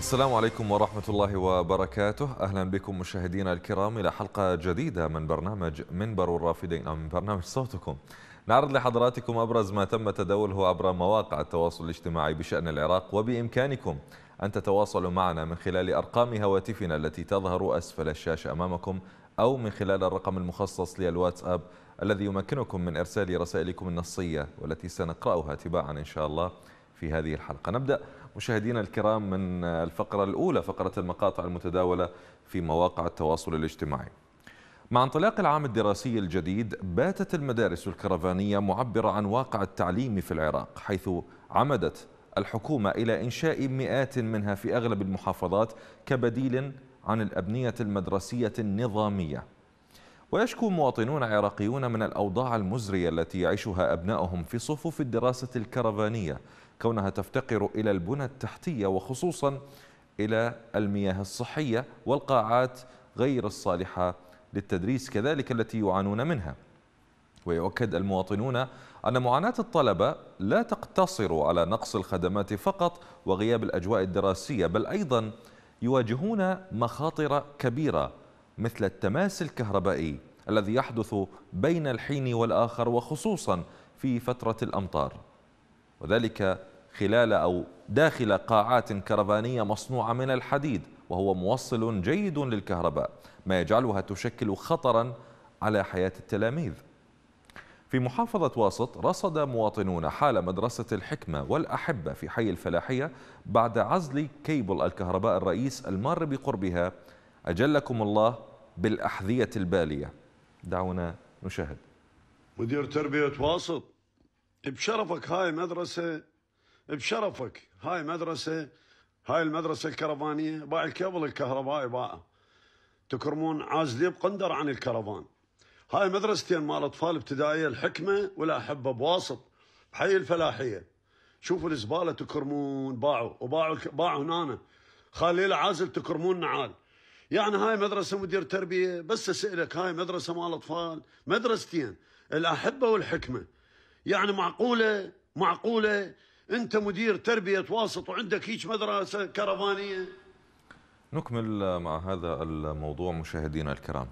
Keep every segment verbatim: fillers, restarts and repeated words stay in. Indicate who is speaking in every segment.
Speaker 1: السلام عليكم ورحمة الله وبركاته. أهلا بكم مشاهدينا الكرام إلى حلقة جديدة من برنامج منبر الرافدين أو من برنامج صوتكم. نعرض لحضراتكم أبرز ما تم تداوله عبر مواقع التواصل الاجتماعي بشأن العراق، وبإمكانكم أن تتواصلوا معنا من خلال أرقام هواتفنا التي تظهر أسفل الشاشة أمامكم، أو من خلال الرقم المخصص للواتساب الذي يمكنكم من إرسال رسائلكم النصية والتي سنقرأها تباعا إن شاء الله في هذه الحلقة. نبدأ مشاهدينا الكرام من الفقرة الأولى، فقرة المقاطع المتداولة في مواقع التواصل الاجتماعي. مع انطلاق العام الدراسي الجديد، باتت المدارس الكرفانية معبرة عن واقع التعليم في العراق، حيث عمدت الحكومة إلى إنشاء مئات منها في أغلب المحافظات كبديل عن الأبنية المدرسية النظامية. ويشكو مواطنون عراقيون من الأوضاع المزرية التي يعيشها أبنائهم في صفوف الدراسة الكرفانية، كونها تفتقر إلى البنى التحتية وخصوصا إلى المياه الصحية والقاعات غير الصالحة للتدريس كذلك التي يعانون منها. ويؤكد المواطنون أن معاناة الطلبة لا تقتصر على نقص الخدمات فقط وغياب الأجواء الدراسية، بل أيضا يواجهون مخاطر كبيرة مثل التماس الكهربائي الذي يحدث بين الحين والآخر وخصوصا في فترة الأمطار، وذلك خلال أو داخل قاعات كرفانية مصنوعة من الحديد، وهو موصل جيد للكهرباء، ما يجعلها تشكل خطرا على حياة التلاميذ. في محافظة واسط رصد مواطنون حال مدرسة الحكمة والأحبة في حي الفلاحية بعد عزل كيبل الكهرباء الرئيس المار بقربها، أجلكم الله بالأحذية البالية. دعونا نشاهد.
Speaker 2: مدير تربية واسط، بشرفك هاي مدرسة، بشرفك هاي مدرسة، هاي المدرسة الكرفانية باع الكابل الكهربائي باع، تكرمون عازلين بقندر عن الكرفان. هاي مدرستين مال أطفال ابتدائية، الحكمة والأحبة بواسط بحي الفلاحية. شوفوا الزبالة تكرمون، باعوا وباعوا باعوا هنا خليله عازل تكرمون نعال. يعني هاي مدرسة مدير تربية؟ بس أسألك، هاي مدرسة مال أطفال؟ مدرستين الأحبة والحكمة، يعني معقولة معقولة أنت مدير تربية واسط وعندك هيك مدرسة كرفانية؟
Speaker 1: نكمل مع هذا الموضوع مشاهدينا الكرام.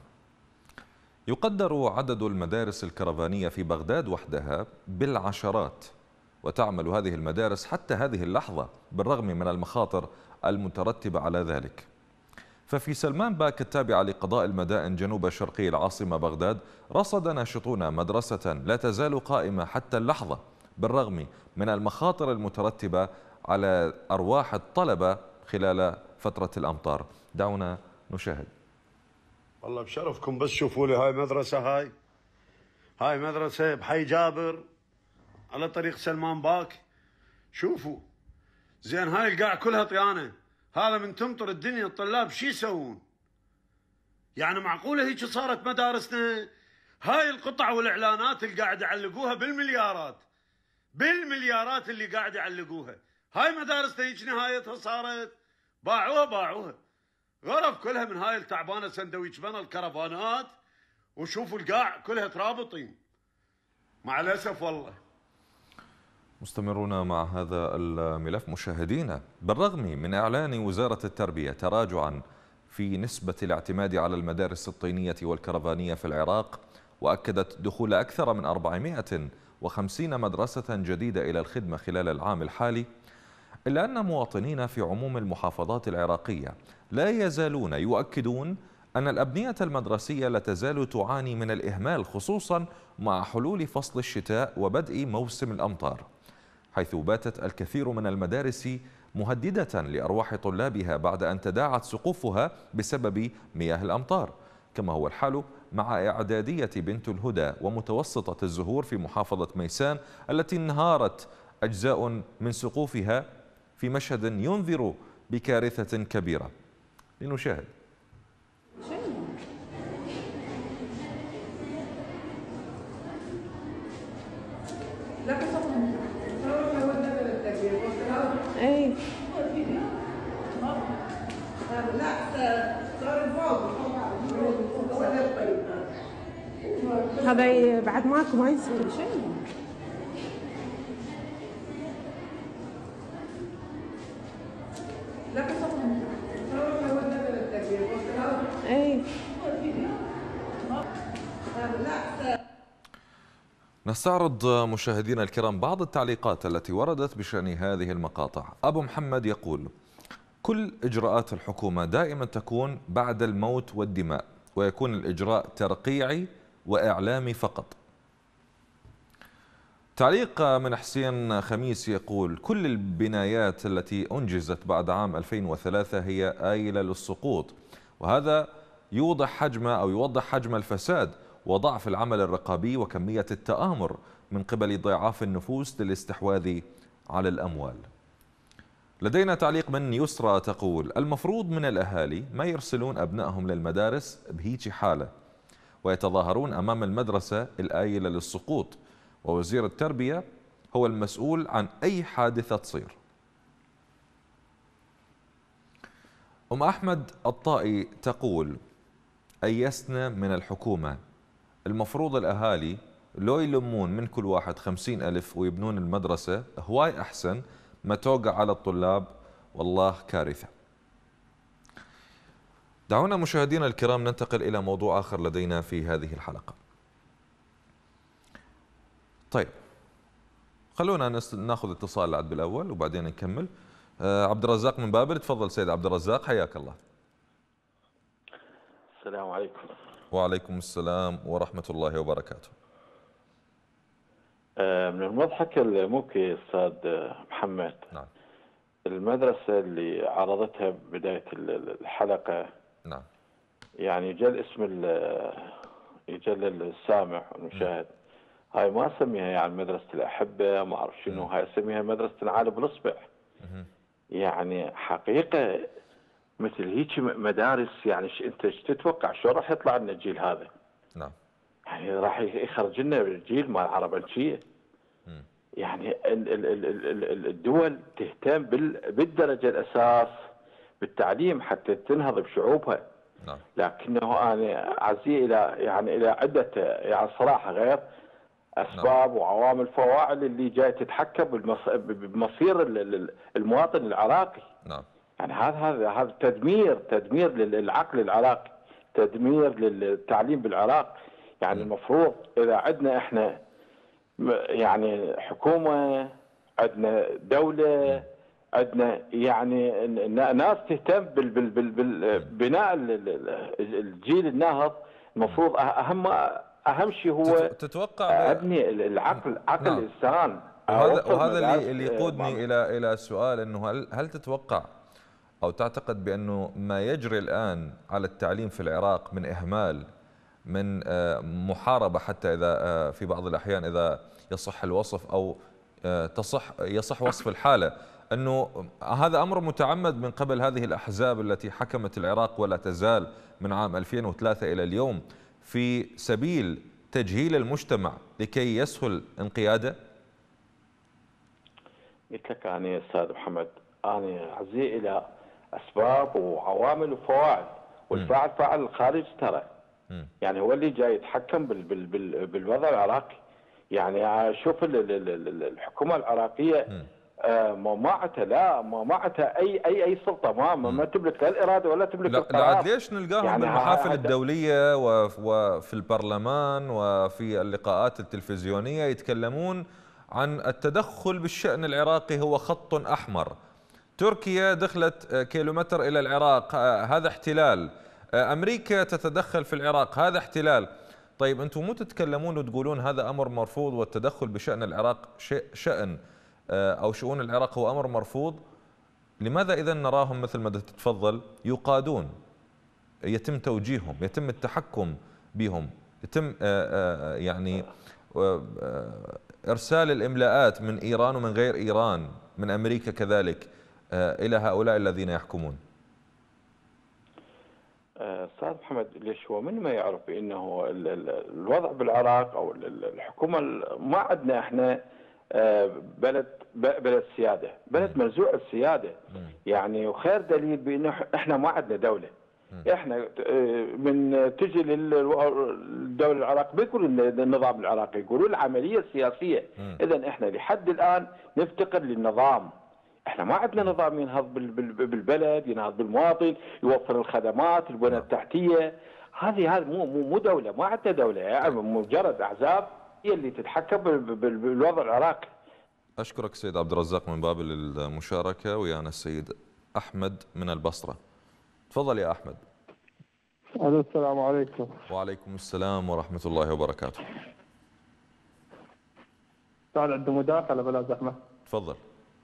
Speaker 1: يقدر عدد المدارس الكرفانية في بغداد وحدها بالعشرات، وتعمل هذه المدارس حتى هذه اللحظة بالرغم من المخاطر المترتبة على ذلك. ففي سلمان باك التابعة لقضاء المدائن جنوب شرقي العاصمة بغداد، رصد ناشطون مدرسة لا تزال قائمة حتى اللحظة بالرغم من المخاطر المترتبة على أرواح الطلبة خلال فترة الأمطار. دعونا نشاهد.
Speaker 2: والله بشرفكم، بس شوفوا لي هاي مدرسة، هاي هاي مدرسة بحي جابر على طريق سلمان باك. شوفوا زين، هاي القاع كلها طيانة، هذا من تمطر الدنيا الطلاب شي يسوون؟ يعني معقولة هيك صارت مدارسنا؟ هاي القطع والإعلانات اللي قاعد يعلقوها بالمليارات بالمليارات اللي قاعد يعلقوها، هاي مدارسنا هيك نهايتها صارت؟ باعوها باعوها غرف كلها من هاي التعبانة سندويش بنا الكرفانات. وشوفوا القاع كلها ترابطين، مع الأسف والله.
Speaker 1: مستمرون مع هذا الملف مشاهدينا. بالرغم من إعلان وزارة التربية تراجعا في نسبة الاعتماد على المدارس الطينية والكرفانية في العراق، وأكدت دخول أكثر من أربعمئة وخمسين مدرسة جديدة إلى الخدمة خلال العام الحالي، إلا أن مواطنين في عموم المحافظات العراقية لا يزالون يؤكدون أن الأبنية المدرسية لا تزال تعاني من الإهمال، خصوصا مع حلول فصل الشتاء وبدء موسم الأمطار، حيث باتت الكثير من المدارس مهددة لأرواح طلابها بعد أن تداعت سقوفها بسبب مياه الأمطار، كما هو الحال مع إعدادية بنت الهدى ومتوسطة الزهور في محافظة ميسان التي انهارت أجزاء من سقوفها في مشهد ينذر بكارثة كبيرة. لنشاهد.
Speaker 3: اي هذا بعد ماكو ما يصير شيء. لا
Speaker 1: نستعرض مشاهدينا الكرام بعض التعليقات التي وردت بشأن هذه المقاطع. أبو محمد يقول: كل إجراءات الحكومة دائما تكون بعد الموت والدماء، ويكون الإجراء ترقيعي وإعلامي فقط. تعليق من حسين خميس يقول: كل البنايات التي أنجزت بعد عام ألفين وثلاثة هي آيلة للسقوط، وهذا يوضح حجم أو يوضح حجم الفساد وضعف العمل الرقابي وكمية التآمر من قبل ضعاف النفوس للاستحواذ على الأموال. لدينا تعليق من يسرى تقول: المفروض من الأهالي ما يرسلون أبنائهم للمدارس بهيج حالة ويتظاهرون أمام المدرسة الآيلة للسقوط، ووزير التربية هو المسؤول عن أي حادثة تصير. أم أحمد الطائي تقول: أيسنا من الحكومة، المفروض الأهالي لو يلمون من كل واحد خمسين ألف ويبنون المدرسة هواي أحسن ما توقع على الطلاب، والله كارثة. دعونا مشاهدينا الكرام ننتقل إلى موضوع آخر لدينا في هذه الحلقة. طيب خلونا ناخذ اتصال العد بالأول وبعدين نكمل. آه عبد الرزاق من بابل، تفضل سيد عبد الرزاق، حياك الله.
Speaker 4: السلام عليكم.
Speaker 1: وعليكم السلام ورحمة الله وبركاته.
Speaker 4: من المضحك المبكي أستاذ محمد،
Speaker 1: نعم،
Speaker 4: المدرسة اللي عرضتها بداية الحلقة،
Speaker 1: نعم،
Speaker 4: يعني جل اسم يجل السامع والمشاهد، هاي ما أسميها يعني مدرسة الأحبة ما أعرف شنو، هاي أسميها مدرسة العالم بالإصبع. يعني حقيقة مثل هيك مدارس، يعني انت ايش تتوقع شو راح يطلع لنا الجيل هذا؟
Speaker 1: نعم،
Speaker 4: يعني راح يخرج لنا الجيل مال العربجيه. يعني الدول تهتم بالدرجه الاساس بالتعليم حتى تنهض بشعوبها.
Speaker 1: نعم.
Speaker 4: لكنه انا عزي الى يعني الى عده يعني صراحه غير اسباب نعم. وعوامل فواعل اللي جاي تتحكم بمصير المواطن العراقي.
Speaker 1: نعم.
Speaker 4: يعني هذا هذا هذا تدمير تدمير للعقل العراقي، تدمير للتعليم بالعراق. يعني م. المفروض اذا عندنا احنا يعني حكومه، عندنا دوله، عندنا يعني ناس تهتم بالبناء الجيل الناهض، المفروض اهم اهم شيء هو
Speaker 1: تتوقع
Speaker 4: ابني العقل عقل نعم. الانسان.
Speaker 1: وهذا وهذا اللي اللي يقودني الى الى سؤال، انه هل هل تتوقع أو تعتقد بأنه ما يجري الآن على التعليم في العراق من إهمال، من محاربة، حتى إذا في بعض الأحيان إذا يصح الوصف أو تصح يصح وصف الحالة، أنه هذا أمر متعمد من قبل هذه الأحزاب التي حكمت العراق ولا تزال من عام ألفين وثلاثة إلى اليوم في سبيل تجهيل المجتمع لكي يسهل انقياده؟
Speaker 4: قلت لك أنا أستاذ محمد، أنا عزي إلى أسباب وعوامل وفواعل، والفاعل فاعل الخارج ترى. م. يعني هو اللي جاي يتحكم بال بال بال بالوضع العراقي. يعني أشوف الحكومة العراقية آه ما معتها لا ما معتها أي أي أي سلطة، ما م. ما تملك لا الإرادة ولا تملك القرار.
Speaker 1: لا، ليش نلقاهم يعني بالمحافل الدولية وفي البرلمان وفي اللقاءات التلفزيونية يتكلمون عن التدخل بالشأن العراقي هو خط أحمر، تركيا دخلت كيلومتر إلى العراق هذا احتلال، أمريكا تتدخل في العراق هذا احتلال. طيب أنتم مو تتكلمون وتقولون هذا أمر مرفوض والتدخل بشأن العراق شيء شأن أو شؤون العراق هو أمر مرفوض؟ لماذا إذا نراهم مثل ما تتفضل يقادون، يتم توجيههم، يتم التحكم بهم، يتم يعني إرسال الإملاءات من إيران ومن غير إيران، من أمريكا كذلك، إلى هؤلاء الذين يحكمون؟
Speaker 4: أستاذ محمد، ليش هو من ما يعرف بأنه الوضع بالعراق أو الحكومة ما عندنا إحنا بلد بلد سيادة، بلد منزوع السيادة. يعني وخير دليل بأنه إحنا ما عندنا دولة. احنا من تجي للدوله العراق بيقولوا النظام العراقي، يقولوا العمليه السياسيه. اذا احنا لحد الان نفتقر للنظام احنا ما عندنا نظام ينهض بالبلد، ينهض بالمواطن، يوفر الخدمات، البنى التحتيه. هذه هذه مو مو دوله، ما عندنا دوله، يعني مجرد احزاب هي اللي تتحكم بالوضع العراقي.
Speaker 1: اشكرك سيد عبد الرزاق من باب المشاركه. ويانا السيد احمد من البصره. تفضل يا احمد.
Speaker 5: السلام عليكم.
Speaker 1: وعليكم السلام ورحمه الله وبركاته.
Speaker 5: كان عنده مداخله بلا زحمه.
Speaker 1: تفضل.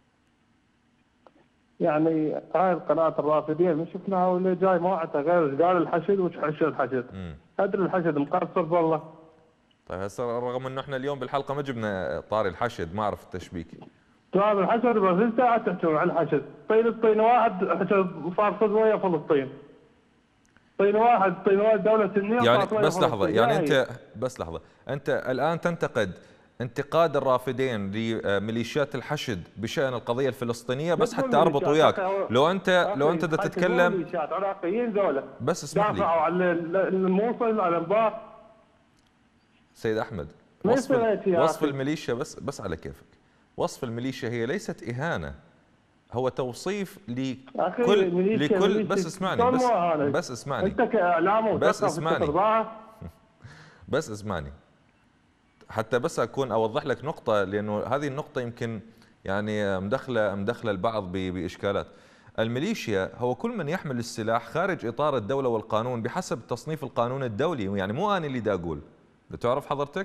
Speaker 5: يعني هاي القناه الرافدين ما شفناها واللي جاي ما عندها غير ايش قال الحشد وش حشد الحشد. ادري الحشد مقصر والله.
Speaker 1: طيب هسه رغم انه احنا اليوم بالحلقه ما جبنا طاري الحشد، ما اعرف التشبيك.
Speaker 5: طاري الحشد بس انت قاعد تحكي عن الحشد. فلسطين واحد حشد صار ويا فلسطين. طين واحد طين واحد دوله سنيه.
Speaker 1: يعني بس لحظه، يعني انت بس لحظه، انت الان تنتقد انتقاد الرافدين لميليشيات الحشد بشأن القضية الفلسطينية، بس حتى اربط وياك. لو انت لو انت بدك تتكلم
Speaker 5: عراقيين ذولا
Speaker 1: بس اسمح لي.
Speaker 5: دافعوا عن الموصل على الانبار.
Speaker 1: سيد احمد، وصف وصف الميليشيا بس بس على كيفك. وصف الميليشيا هي ليست إهانة، هو توصيف لكل لكل بس اسمعني بس بس اسمعني
Speaker 5: انت كاعلام
Speaker 1: بس اسمعني بس اسمعني حتى بس اكون اوضح لك نقطه، لانه هذه النقطه يمكن يعني مدخله مدخله البعض باشكالات. الميليشيا هو كل من يحمل السلاح خارج اطار الدوله والقانون بحسب تصنيف القانون الدولي، يعني مو انا اللي دا اقول، بتعرف حضرتك؟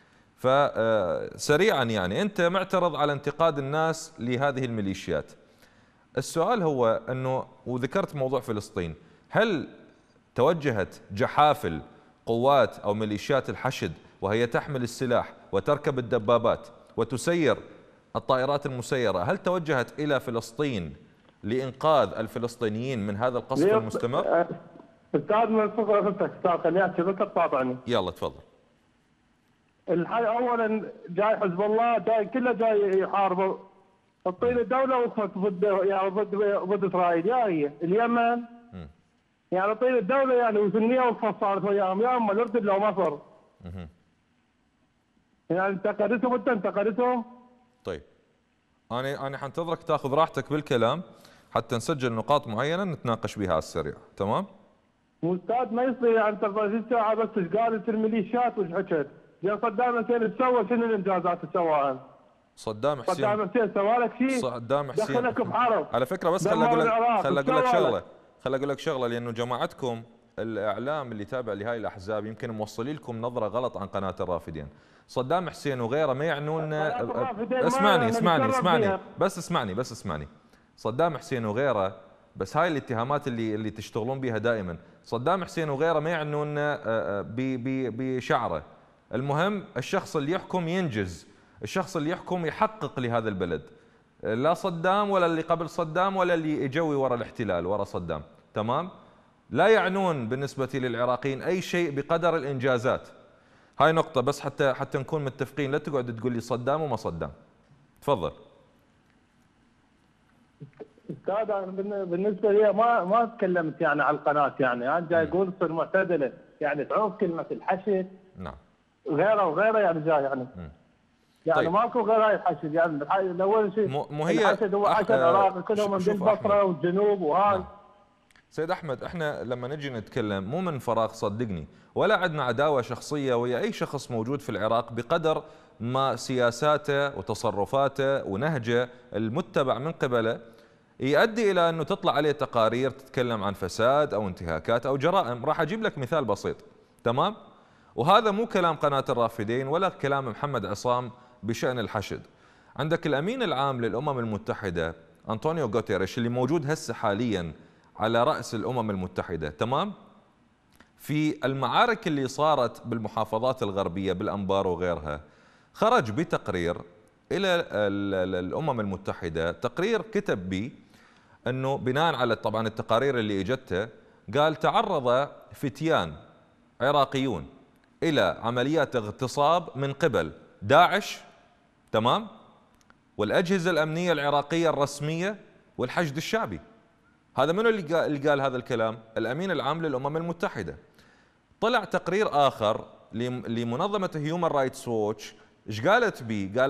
Speaker 1: فسريعا يعني انت معترض على انتقاد الناس لهذه الميليشيات. السؤال هو انه، وذكرت موضوع فلسطين، هل توجهت جحافل قوات او ميليشيات الحشد وهي تحمل السلاح وتركب الدبابات وتسير الطائرات المسيرة، هل توجهت إلى فلسطين لإنقاذ الفلسطينيين من هذا القصف المستمر؟
Speaker 5: أستاذ منصور أختك أستاذ خليني أحكي بس تقاطعني.
Speaker 1: يلا تفضل.
Speaker 5: الحي أولا جاي حزب الله جاي كله جاي يحاربوا. الطين الدولة وقفت ضد يعني ضد ضد إسرائيل، يا هي اليمن م. يعني طين الدولة يعني وسنية وقفت صارت وياهم، يا أما الأردن لو مصر. م. يعني انتقدتهم انت انتقدتهم؟
Speaker 1: طيب انا انا حنتظرك تاخذ راحتك بالكلام حتى نسجل نقاط معينه نتناقش بها على السريع، تمام؟
Speaker 5: استاذ ما يصير يعني انت ثلاثين ساعه بس ايش قالت الميليشيات وش حكت؟ يا صدام حسين ايش سوى؟ شنو الانجازات اللي سواها؟
Speaker 1: صدام حسين
Speaker 5: صدام حسين سوى لك شيء؟
Speaker 1: صدام حسين
Speaker 5: دخلك بحرب
Speaker 1: على فكره، بس خل اقول لك خل اقول لك شغله خل اقول لك شغله لانه جماعتكم الاعلام اللي تابع لهاي الاحزاب يمكن موصلي لكم نظره غلط عن قناه الرافدين. صدام حسين وغيره ما يعنون. اسمعني اسمعني اسمعني بس اسمعني بس اسمعني صدام حسين وغيره، بس هاي الاتهامات اللي اللي تشتغلون بها دائما. صدام حسين وغيره ما يعنون بشعره. المهم الشخص اللي يحكم ينجز، الشخص اللي يحكم يحقق لهذا البلد، لا صدام ولا اللي قبل صدام ولا اللي يجوي ورا الاحتلال ورا صدام، تمام؟ لا يعنون بالنسبة للعراقيين أي شيء بقدر الإنجازات. هاي نقطة بس حتى حتى نكون متفقين، لا تقعد تقول لي صدام وما صدام. تفضل.
Speaker 5: استاذ بالنسبة لي ما ما تكلمت يعني على القناة، يعني انا جاي اقول تصير معتدلة، يعني تعوف كلمة الحشد.
Speaker 1: نعم.
Speaker 5: وغيره وغيره يعني جاي يعني. م. يعني طيب. ماكو غير هاي الحشد، يعني اول شيء
Speaker 1: مو هي
Speaker 5: الحشد هو حشد عراقي كلهم من البصرة والجنوب وهاي. نعم.
Speaker 1: سيد أحمد، احنا لما نجي نتكلم مو من فراغ صدقني، ولا عندنا عداوة شخصية ويا أي شخص موجود في العراق بقدر ما سياساته وتصرفاته ونهجه المتبع من قبله يؤدي إلى أنه تطلع عليه تقارير تتكلم عن فساد أو انتهاكات أو جرائم. راح أجيب لك مثال بسيط، تمام؟ وهذا مو كلام قناة الرافدين ولا كلام محمد عصام بشأن الحشد. عندك الأمين العام للأمم المتحدة أنطونيو غوتيريش اللي موجود هسه حاليا على رأس الأمم المتحدة، تمام؟ في المعارك اللي صارت بالمحافظات الغربية بالأنبار وغيرها، خرج بتقرير إلى الأمم المتحدة، تقرير كتب به أنه بناء على طبعا التقارير اللي إجته، قال تعرض فتيان عراقيون إلى عمليات اغتصاب من قبل داعش، تمام؟ والأجهزة الأمنية العراقية الرسمية والحشد الشعبي. هذا منو اللي قال, اللي قال هذا الكلام؟ الأمين العام للأمم المتحدة. طلع تقرير آخر لمنظمة هيومن رايتس ووتش، ايش قالت بيه؟ قالت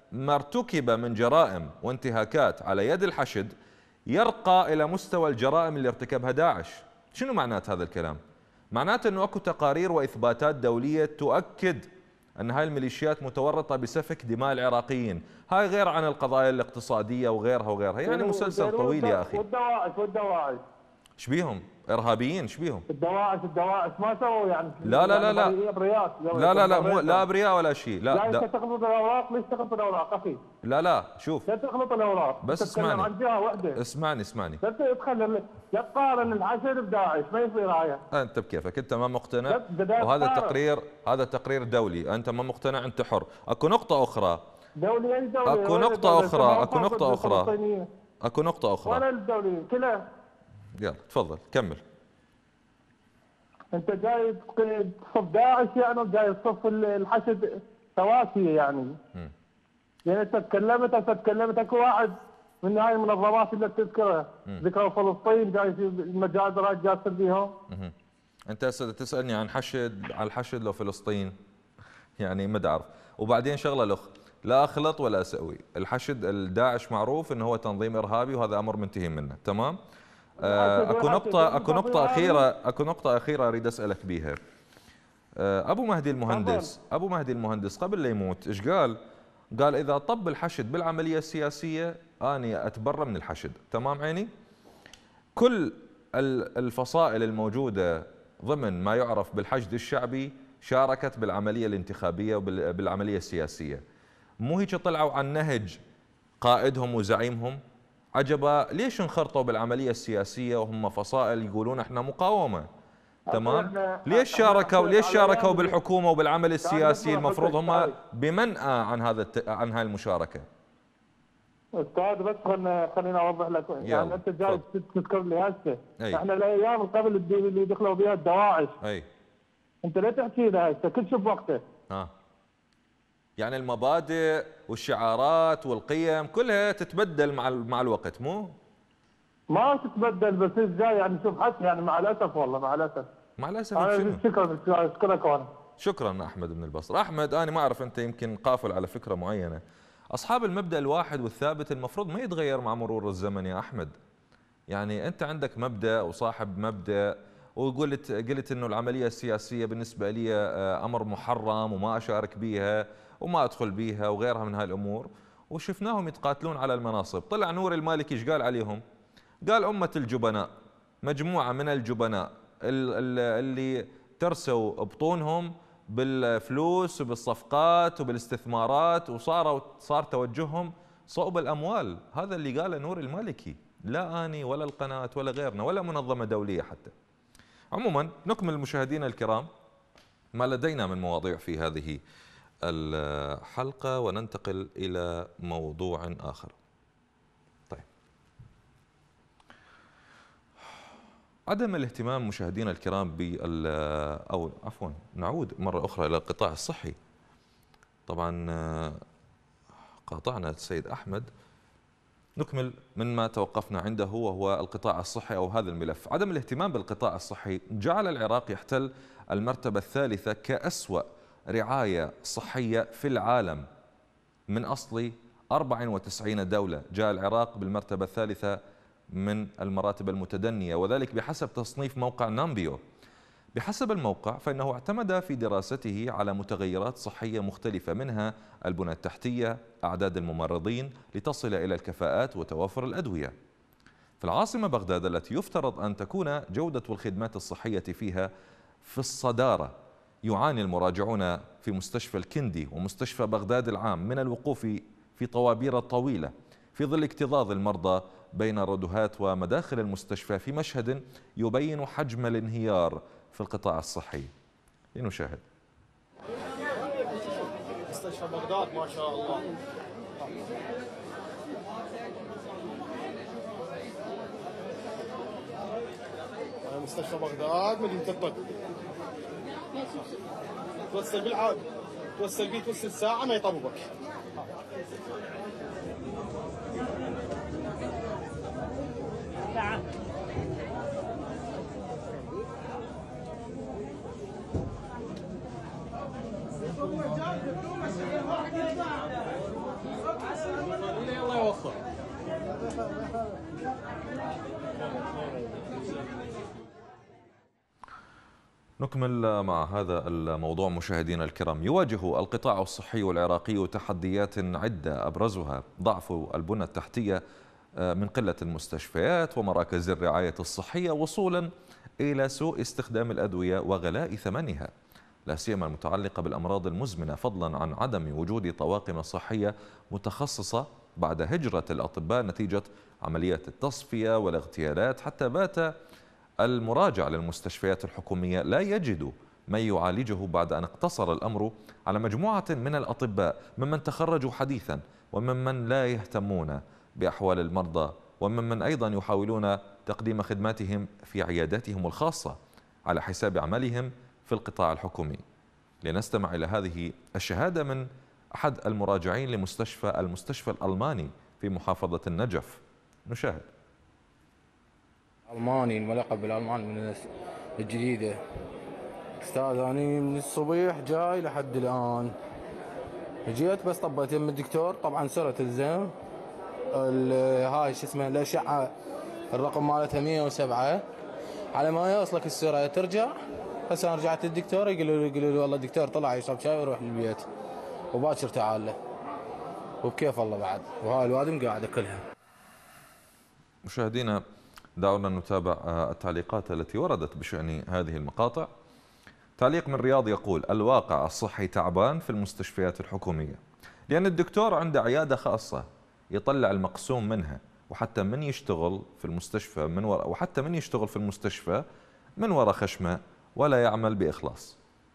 Speaker 1: ما ارتكب من جرائم وانتهاكات على يد الحشد يرقى إلى مستوى الجرائم اللي ارتكبها داعش. شنو معنات هذا الكلام؟ معناته أنه أكو تقارير وإثباتات دولية تؤكد أن هاي الميليشيات متورطة بسفك دماء العراقيين. هاي غير عن القضايا الاقتصادية وغيرها وغيرها، يعني مسلسل طويل يا أخي.
Speaker 5: والدواعش والدواعش
Speaker 1: شبيهم؟ إرهابيين شبيهم؟
Speaker 5: الدواعش الدواعش ما سووا يعني
Speaker 1: لا لا لا لا
Speaker 5: ابرياء
Speaker 1: لا لا لا مو لا ابرياء ولا شيء. لا
Speaker 5: لا تخلط الاوراق، ليش تخلط الاوراق اخي؟
Speaker 1: لا لا شوف
Speaker 5: لا تخلط الاوراق،
Speaker 1: بس اسمعني
Speaker 5: عن جهه واحده.
Speaker 1: اسمعني اسمعني
Speaker 5: لا تدخل لا تقارن الحشد بداعش، ما يصير هاي.
Speaker 1: انت بكيفك، انت ما مقتنع وهذا تقرير، هذا تقرير دولي، انت ما مقتنع انت حر. اكو نقطة أخرى
Speaker 5: دولي اي دولي
Speaker 1: اكو نقطة أخرى اكو نقطة أخرى اكو نقطة أخرى
Speaker 5: ولا الدولي كلها.
Speaker 1: يلا تفضل كمل.
Speaker 5: انت جاي تصف داعش يعني وجاي تصف الحشد سواسية يعني. م. يعني انت تكلمت انت تكلمت اكو واحد من هاي المنظمات اللي بتذكرها ذكروا فلسطين جاي في المجازر جاي تصير بيهم.
Speaker 1: انت هسه تسالني عن حشد على الحشد لو فلسطين يعني ما اعرف. وبعدين شغله الاخ لا اخلط ولا اسوي. الحشد الداعش معروف انه هو تنظيم ارهابي وهذا امر منتهي منه، تمام؟ اكو نقطة اكو نقطة أخيرة اكو نقطة أخيرة اريد اسألك بيها. ابو مهدي المهندس ابو مهدي المهندس قبل لا يموت ايش قال؟ قال اذا طب الحشد بالعملية السياسية اني اتبرى من الحشد، تمام عيني؟ كل الفصائل الموجودة ضمن ما يعرف بالحشد الشعبي شاركت بالعملية الانتخابية وبالعملية السياسية. مو هيك طلعوا عن نهج قائدهم وزعيمهم؟ عجبا ليش انخرطوا بالعملية السياسية وهم فصائل يقولون احنا مقاومة؟ تمام؟ ليش شاركوا ليش شاركوا بالحكومة وبالعمل السياسي؟ المفروض هم بمنأى عن هذا عن هاي المشاركة.
Speaker 5: استاذ بس خلينا خلينا اوضح لك، يعني انت جاي تذكر لي هسه احنا الايام قبل اللي دخلوا بها الدواعش.
Speaker 1: اي
Speaker 5: انت لا تحكي لي هسه كل شيء بوقته.
Speaker 1: ها يعني المبادئ والشعارات والقيم كلها تتبدل مع مع الوقت، مو؟
Speaker 5: ما تتبدل بس ازاي يعني؟ شوف حتى يعني مع الاسف والله مع الاسف
Speaker 1: مع الاسف
Speaker 5: شنو؟ شكرا اشكرك وانا
Speaker 1: شكرا احمد من البصره. احمد انا ما اعرف انت يمكن قافل على فكره معينه. اصحاب المبدا الواحد والثابت المفروض ما يتغير مع مرور الزمن يا احمد. يعني انت عندك مبدا وصاحب مبدا وقلت قلت انه العمليه السياسيه بالنسبه لي امر محرم وما اشارك بيها وما ادخل بيها وغيرها من هاي الامور، وشفناهم يتقاتلون على المناصب. طلع نور المالكي ايش قال عليهم؟ قال امه الجبناء، مجموعه من الجبناء اللي ترسوا بطونهم بالفلوس وبالصفقات وبالاستثمارات وصاروا صار توجههم صوب الاموال. هذا اللي قاله نور المالكي، لا اني ولا القناه ولا غيرنا ولا منظمه دوليه حتى. عموما نكمل مشاهدينا الكرام ما لدينا من مواضيع في هذه الحلقة وننتقل إلى موضوع آخر. طيب، عدم الاهتمام مشاهدينا الكرام بال أو عفوا نعود مرة أخرى إلى القطاع الصحي. طبعا قاطعنا السيد أحمد، نكمل من ما توقفنا عنده وهو القطاع الصحي أو هذا الملف. عدم الاهتمام بالقطاع الصحي جعل العراق يحتل المرتبة الثالثة كأسوأ رعاية صحية في العالم. من أصل أربع وتسعين دولة جاء العراق بالمرتبة الثالثة من المراتب المتدنية، وذلك بحسب تصنيف موقع نامبيو. بحسب الموقع فإنه اعتمد في دراسته على متغيرات صحية مختلفة، منها البنى التحتية، أعداد الممرضين، لتصل إلى الكفاءات وتوافر الأدوية. في العاصمة بغداد التي يفترض أن تكون جودة الخدمات الصحية فيها في الصدارة، يعاني المراجعون في مستشفى الكندي ومستشفى بغداد العام من الوقوف في طوابير طويلة في ظل اكتظاظ المرضى بين الردهات ومداخل المستشفى، في مشهد يبين حجم الانهيار في القطاع الصحي. لنشاهد.
Speaker 6: مستشفى بغداد ما شاء الله. مستشفى بغداد مدينة الطب. توصل بالعاد توصل بيه توصل ساعة ما يطببك. نعم.
Speaker 1: نكمل مع هذا الموضوع مشاهدينا الكرام. يواجه القطاع الصحي العراقي تحديات عدة أبرزها ضعف البنى التحتية من قلة المستشفيات ومراكز الرعاية الصحية وصولا إلى سوء استخدام الأدوية وغلاء ثمنها، لا سيما المتعلقة بالأمراض المزمنة، فضلا عن عدم وجود طواقم صحية متخصصة بعد هجرة الأطباء نتيجة عمليات التصفية والاغتيالات، حتى بات المراجع للمستشفيات الحكومية لا يجد من يعالجه بعد أن اقتصر الأمر على مجموعة من الأطباء ممن تخرجوا حديثا وممن لا يهتمون بأحوال المرضى وممن أيضا يحاولون تقديم خدماتهم في عياداتهم الخاصة على حساب عملهم في القطاع الحكومي. لنستمع إلى هذه الشهادة من أحد المراجعين لمستشفى المستشفى الألماني في محافظة النجف. نشاهد.
Speaker 7: ألماني، الملقب بالألماني من الناس الجديدة. أستاذ أنا من الصبيح جاي لحد الآن، جيت بس طبيت يم الدكتور، طبعا سرت الزين هاي شو اسمه الأشعة الرقم مالتها مئة وسبعة، على ما يوصلك السرعة ترجع. بس أنا رجعت للدكتور يقولوا لي يقولوا لي والله الدكتور طلع يشرب شاي ويروح للبيت وباكر تعال له، وبكيف الله بعد، وهاي الوادم قاعد أكلها.
Speaker 1: مشاهدينا دعونا نتابع التعليقات التي وردت بشأن هذه المقاطع. تعليق من رياض يقول: الواقع الصحي تعبان في المستشفيات الحكومية، لأن الدكتور عنده عيادة خاصة يطلع المقسوم منها، وحتى من يشتغل في المستشفى من وراء وحتى من يشتغل في المستشفى من وراء خشمة ولا يعمل بإخلاص.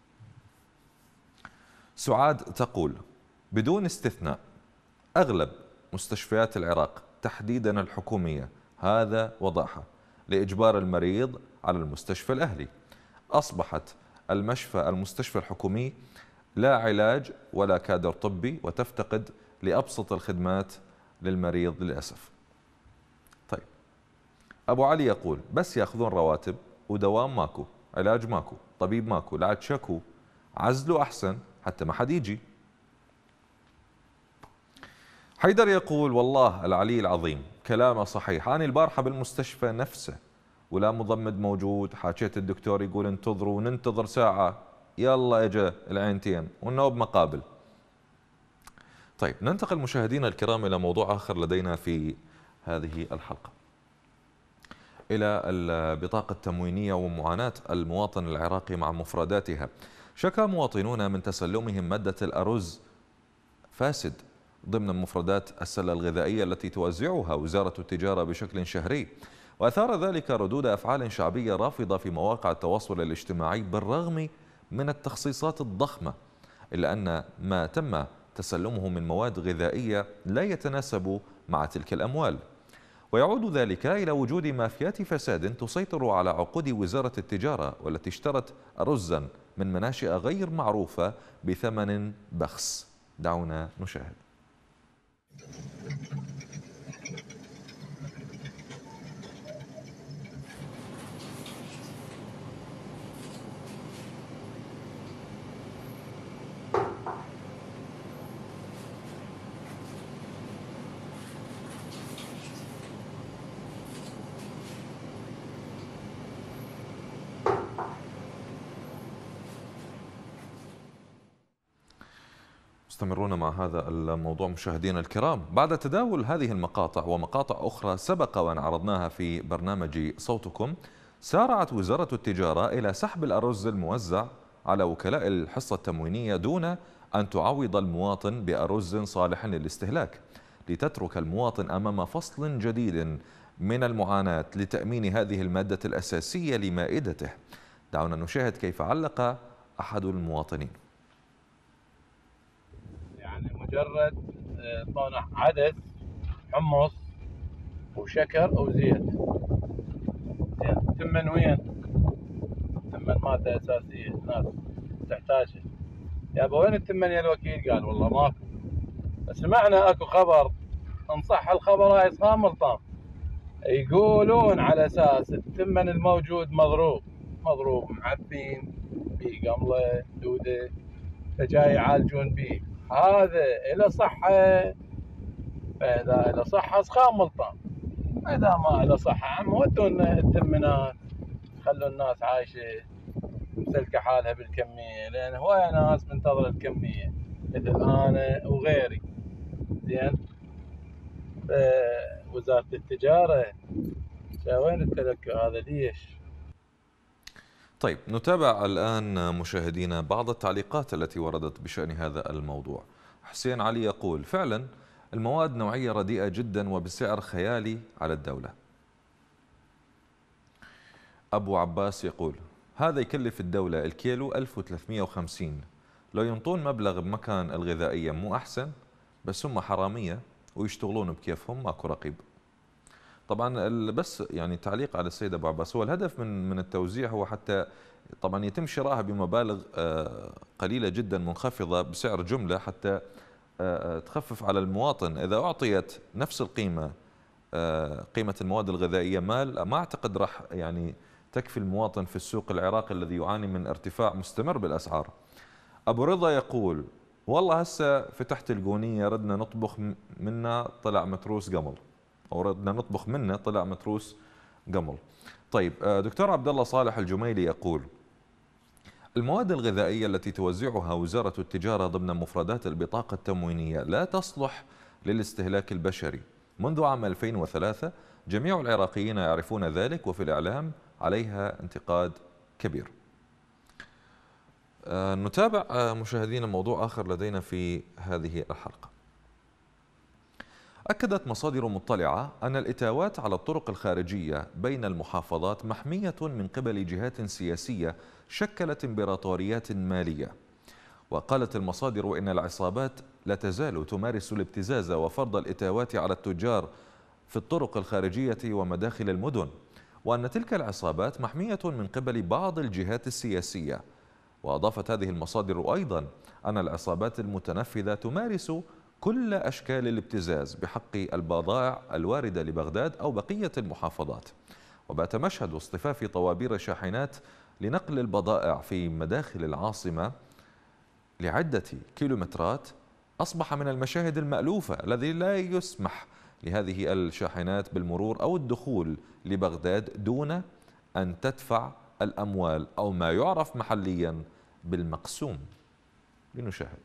Speaker 1: سعاد تقول: بدون استثناء أغلب مستشفيات العراق تحديدا الحكومية هذا وضعها لإجبار المريض على المستشفى الأهلي. أصبحت المشفى المستشفى الحكومي لا علاج ولا كادر طبي، وتفتقد لأبسط الخدمات للمريض للأسف. طيب، أبو علي يقول: بس يأخذون رواتب ودوام ماكو، علاج ماكو، طبيب ماكو، لا عاد شكو، عزلوا أحسن حتى ما حد يجي. حيدر يقول: والله العلي العظيم كلامه صحيح، أنا البارحة بالمستشفى نفسه ولا مضمد موجود، حاكيت الدكتور يقول انتظروا، وننتظر ساعة، يلا اجا العينتين والنوب مقابل. طيب، ننتقل مشاهدينا الكرام إلى موضوع آخر لدينا في هذه الحلقة، إلى البطاقة التموينية ومعاناة المواطن العراقي مع مفرداتها. شكى مواطنون من تسلمهم مادة الأرز فاسد ضمن مفردات السلة الغذائية التي توزعها وزارة التجارة بشكل شهري، وأثار ذلك ردود أفعال شعبية رافضة في مواقع التواصل الاجتماعي بالرغم من التخصيصات الضخمة، إلا أن ما تم تسلمه من مواد غذائية لا يتناسب مع تلك الأموال. ويعود ذلك إلى وجود مافيات فساد تسيطر على عقود وزارة التجارة، والتي اشترت رزا من مناشئ غير معروفة بثمن بخس. دعونا نشاهد. مستمرون مع هذا الموضوع مشاهدينا الكرام. بعد تداول هذه المقاطع ومقاطع أخرى سبق وأن عرضناها في برنامج صوتكم، سارعت وزارة التجارة إلى سحب الأرز الموزع على وكلاء الحصة التموينية دون أن تعوض المواطن بأرز صالح للاستهلاك، لتترك المواطن أمام فصل جديد من المعاناة لتأمين هذه المادة الأساسية لمائدته. دعونا نشاهد كيف علق أحد المواطنين.
Speaker 8: يعني مجرد طنح عدس حمص وشكر او زيت، زين التمن وين؟ التمن ماده اساسيه الناس تحتاجها. يابا وين التمن يا الوكيل؟ قال والله ماكو. سمعنا اكو خبر، ان صح الخبر هاي صام ملطام، يقولون على اساس التمن الموجود مضروب مضروب معفين بيه قمله دوده، فجاي يعالجون بيه. هذا إلى صحة، فإذا إلى صحة سخام ملطان، إذا ما له صحة عم ودوا الثمنات، خلوا الناس عايشة مسلكة حالها بالكمية، لأن هواية ناس منتظرة الكمية مثل أنا وغيري. زين وزارة التجارة وين التلكؤ هذا ليش؟
Speaker 1: طيب نتابع الآن مشاهدينا بعض التعليقات التي وردت بشأن هذا الموضوع. حسين علي يقول فعلا المواد نوعية رديئة جدا وبسعر خيالي على الدولة. أبو عباس يقول هذا يكلف الدولة الكيلو ألف وثلاثمئة وخمسين، لو ينطون مبلغ بمكان الغذائية مو أحسن؟ بس هم حرامية ويشتغلون بكيفهم ماكو رقيب. طبعا بس يعني تعليق على السيد ابو عباس، هو الهدف من من التوزيع هو حتى طبعا يتم شرائها بمبالغ قليله جدا منخفضه بسعر جمله حتى تخفف على المواطن. اذا اعطيت نفس القيمه قيمه المواد الغذائيه مال، ما اعتقد راح يعني تكفي المواطن في السوق العراقي الذي يعاني من ارتفاع مستمر بالاسعار. ابو رضا يقول والله هسه فتحت القونيه ردنا نطبخ منها طلع متروس قمل، أو ردنا نطبخ منه طلع متروس قمل. طيب دكتور عبد الله صالح الجميلي يقول المواد الغذائية التي توزعها وزارة التجارة ضمن مفردات البطاقة التموينية لا تصلح للاستهلاك البشري. منذ عام ألفين وثلاثة جميع العراقيين يعرفون ذلك، وفي الإعلام عليها انتقاد كبير. نتابع مشاهدينا موضوع آخر لدينا في هذه الحلقة. أكدت مصادر مطلعة أن الإتاوات على الطرق الخارجية بين المحافظات محمية من قبل جهات سياسية شكلت إمبراطوريات مالية. وقالت المصادر إن العصابات لا تزال تمارس الابتزاز وفرض الإتاوات على التجار في الطرق الخارجية ومداخل المدن، وأن تلك العصابات محمية من قبل بعض الجهات السياسية. وأضافت هذه المصادر أيضا أن العصابات المتنفذة تمارس كل أشكال الابتزاز بحق البضائع الواردة لبغداد أو بقية المحافظات. وبات مشهد اصطفاف طوابير شاحنات لنقل البضائع في مداخل العاصمة لعدة كيلومترات أصبح من المشاهد المألوفة الذي لا يسمح لهذه الشاحنات بالمرور أو الدخول لبغداد دون أن تدفع الأموال أو ما يعرف محليا بالمقسوم. لنشاهد.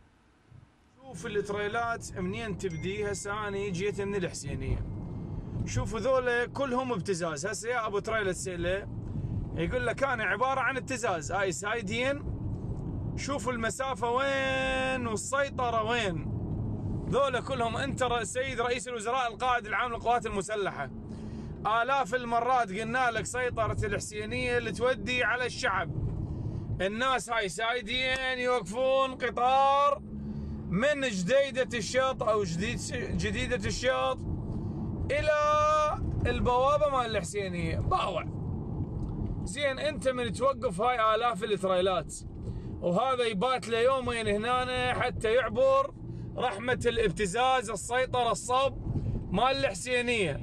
Speaker 9: شوف التريلات منين تبدي. هسه انا جيت من الحسينيه، شوفوا ذولا كلهم ابتزاز. هسه يا ابو تريلا تساله يقول لك انا عباره عن ابتزاز، هاي سايدين. شوفوا المسافه وين والسيطره وين. ذولا كلهم انت سيد رئيس الوزراء القائد العام للقوات المسلحه، آلاف المرات قلنا لك سيطره الحسينيه اللي تودي على الشعب. الناس هاي سايدين يوقفون قطار من جديدة الشاط أو جديد جديدة الشاط إلى البوابة مال الحسينية باوع. زين أنت من توقف هاي آلاف التريلات وهذا يبات له يومين هنا حتى يعبر رحمة الابتزاز السيطرة الصب مال الحسينية.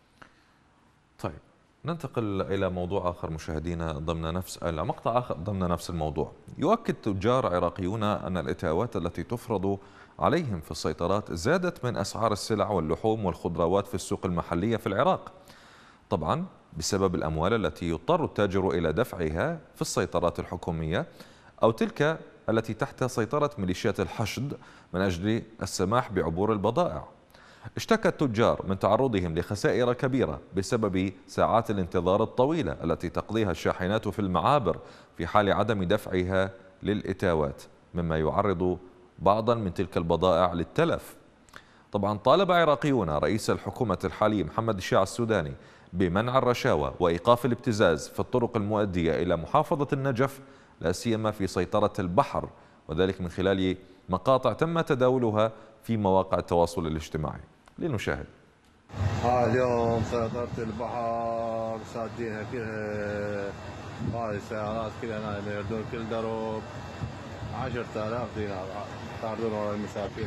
Speaker 1: طيب ننتقل إلى موضوع آخر مشاهدينا ضمن نفس مقطع آخر ضمن نفس الموضوع. يؤكد تجار عراقيون أن الإتاوات التي تفرض عليهم في السيطرات زادت من أسعار السلع واللحوم والخضروات في السوق المحلية في العراق، طبعا بسبب الأموال التي يضطر التاجر إلى دفعها في السيطرات الحكومية أو تلك التي تحت سيطرة ميليشيات الحشد من أجل السماح بعبور البضائع. اشتكى التجار من تعرضهم لخسائر كبيرة بسبب ساعات الانتظار الطويلة التي تقضيها الشاحنات في المعابر في حال عدم دفعها للإتاوات، مما يعرض بعضا من تلك البضائع للتلف. طبعا طالب عراقيون رئيس الحكومة الحالي محمد الشيع السوداني بمنع الرشاوى وإيقاف الابتزاز في الطرق المؤدية إلى محافظة النجف، لا سيما في سيطرة البحر، وذلك من خلال مقاطع تم تداولها في مواقع التواصل الاجتماعي. لنشاهد.
Speaker 10: ها اليوم سيطرة البحر سادينها كلها، هاي السيارات كلها نايمة يردون كل درب عشرة آلاف دينار تعرضون ورا المساكين.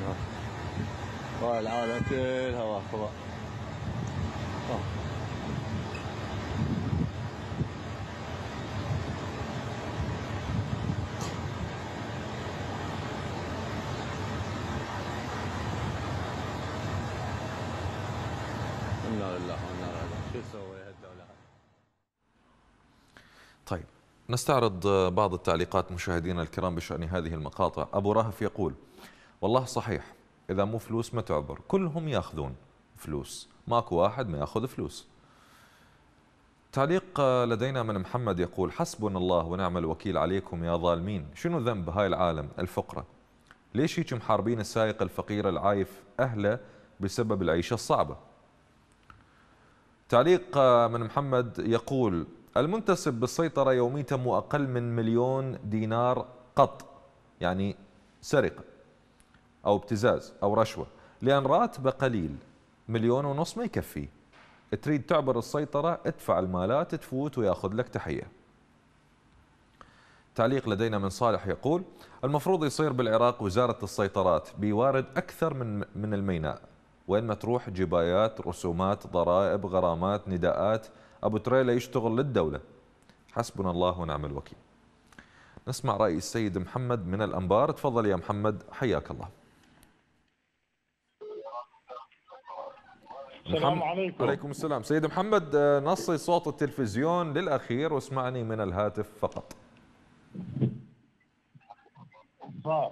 Speaker 10: هاي العالم كلها واقفة. انا لله وانا راجعون. شو تسوي هالدوله؟
Speaker 1: طيب نستعرض بعض التعليقات مشاهدينا الكرام بشأن هذه المقاطع. أبو راهف يقول والله صحيح، إذا مو فلوس ما تعبر، كلهم ياخذون فلوس، ماكو واحد ما ياخذ فلوس. تعليق لدينا من محمد يقول حسبنا الله ونعم الوكيل عليكم يا ظالمين، شنو ذنب هاي العالم الفقرة؟ ليش هيك محاربين السائق الفقير العايف أهله بسبب العيشة الصعبة؟ تعليق من محمد يقول المنتسب بالسيطرة يوميته مو أقل من مليون دينار قط، يعني سرقة أو ابتزاز أو رشوة، لأن راتبه قليل، مليون ونص ما يكفيه. تريد تعبر السيطرة ادفع المالات تفوت وياخذ لك تحية. تعليق لدينا من صالح يقول المفروض يصير بالعراق وزارة السيطرات، بيوارد أكثر من من الميناء، وين ما تروح جبايات، رسومات، ضرائب، غرامات، نداءات. أبو تريلة يشتغل للدولة. حسبنا الله ونعم الوكيل. نسمع رأي السيد محمد من الأنبار. تفضل يا محمد، حياك الله.
Speaker 11: السلام عليكم.
Speaker 1: عليكم السلام. سيد محمد، نصي صوت التلفزيون للأخير واسمعني من الهاتف فقط.
Speaker 11: صار.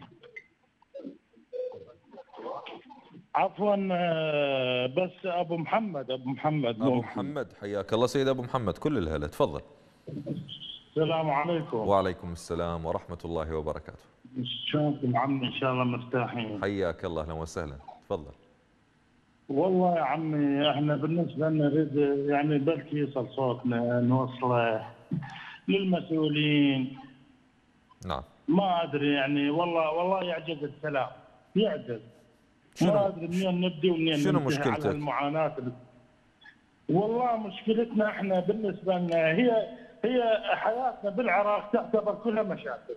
Speaker 11: عفوا بس ابو محمد ابو محمد
Speaker 1: ابو محمد حياك الله. سيد ابو محمد كل الهلا، تفضل.
Speaker 11: السلام عليكم.
Speaker 1: وعليكم السلام ورحمة الله وبركاته.
Speaker 11: شلونكم عمي؟ ان شاء الله مرتاحين.
Speaker 1: حياك الله، اهلا وسهلا، تفضل.
Speaker 11: والله يا عمي احنا بالنسبه لنا نريد يعني بلكي يصل صوتنا نوصله للمسؤولين.
Speaker 1: نعم.
Speaker 11: ما ادري يعني والله والله يعجز الكلام، يعجز. ما ادري منين نبدي ومنين
Speaker 1: شنو
Speaker 11: ننتهي
Speaker 1: مشكلتك؟
Speaker 11: على المعاناه. والله مشكلتنا احنا بالنسبه لنا هي هي حياتنا بالعراق تعتبر كلها مشاكل.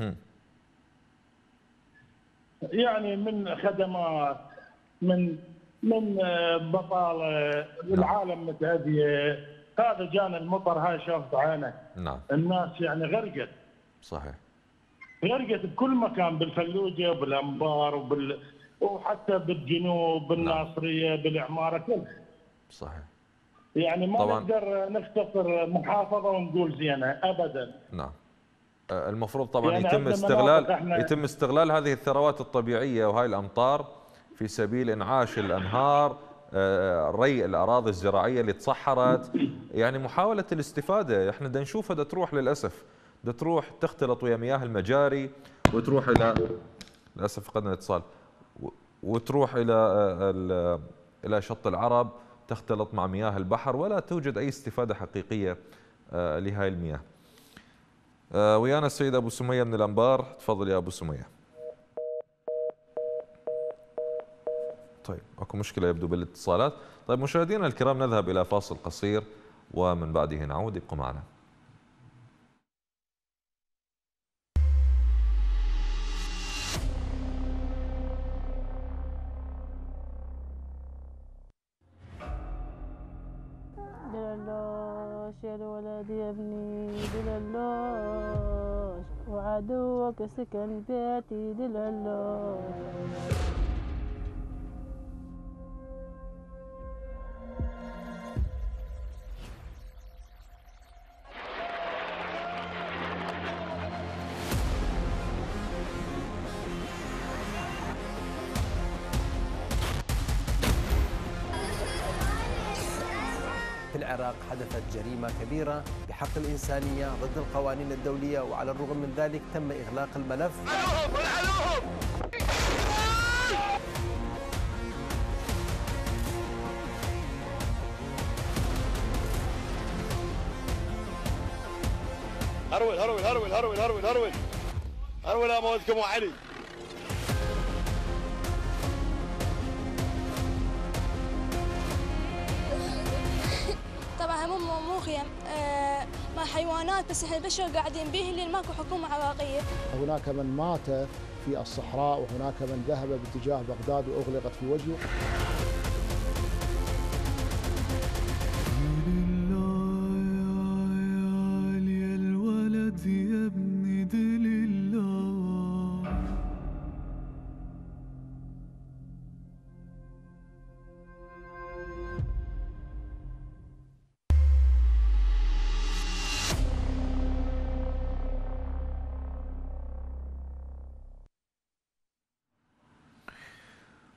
Speaker 11: يعني من خدمات، من من بطاله، العالم متهديه. هذا جانا المطر هاي شافت عينك.
Speaker 1: نعم.
Speaker 11: الناس يعني غرقت.
Speaker 1: صحيح.
Speaker 11: غرقت بكل مكان، بالفلوجه وبالانبار وبال وحتى بالجنوب، بالناصريه، نعم. بالعماره كلها.
Speaker 1: صحيح.
Speaker 11: يعني ما
Speaker 1: طبعاً.
Speaker 11: نقدر نختصر محافظه ونقول زينه ابدا.
Speaker 1: نعم. المفروض طبعا
Speaker 11: يعني
Speaker 1: يتم استغلال
Speaker 11: احنا...
Speaker 1: يتم استغلال هذه الثروات الطبيعيه وهاي الامطار في سبيل انعاش الانهار، ري الاراضي الزراعيه اللي تصحرت، يعني محاوله الاستفاده. احنا بدنا نشوفها بدها تروح للاسف، بدها تروح تختلط ويا مياه المجاري وتروح الى للاسف فقدنا الاتصال، وتروح الى الى شط العرب تختلط مع مياه البحر، ولا توجد اي استفاده حقيقيه لهاي المياه. ويانا السيد ابو سميه من الانبار. تفضل يا ابو سميه. طيب اكو مشكله يبدو بالاتصالات. طيب مشاهدينا الكرام، نذهب الى فاصل قصير ومن بعده نعود، ابقوا معنا.
Speaker 12: دلالوش يا الولد يا ابني دلالوش، وعدوك سكن بيتي دلالوش.
Speaker 13: في العراق حدثت جريمة كبيرة بحق الإنسانية ضد القوانين الدولية، وعلى الرغم من ذلك تم إغلاق الملف.
Speaker 14: هرول هرول هرول هرول هرول هرول هرول يا موتكم وعلي.
Speaker 15: طبعا مو مو خيم آه مع حيوانات، بس احنا البشر قاعدين به لان ماكو حكومه عراقيه.
Speaker 16: هناك من مات في الصحراء، وهناك من ذهب باتجاه بغداد واغلقت في وجهه.